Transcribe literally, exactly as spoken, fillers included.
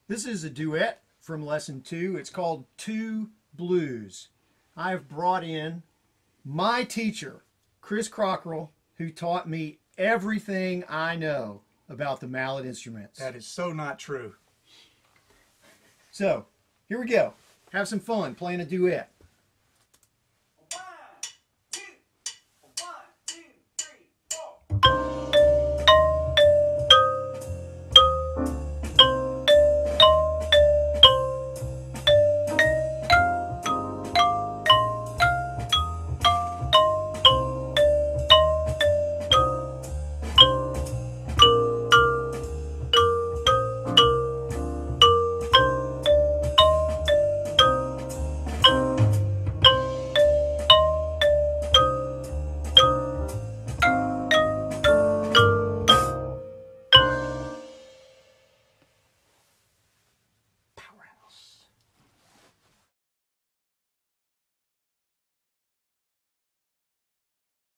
This is a duet from lesson two. It's called Two Blues. I've brought in my teacher, Chris Cockrell, who taught me everything I know about the mallet instruments. That is so not true. So, here we go. Have some fun playing a duet.